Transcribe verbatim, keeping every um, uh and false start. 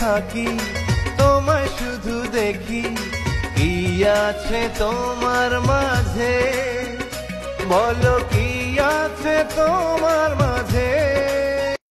থাকি তোমায় শুধু দেখি কি আছে তোমার মাঝে বলো কি আছে তোমার মাঝে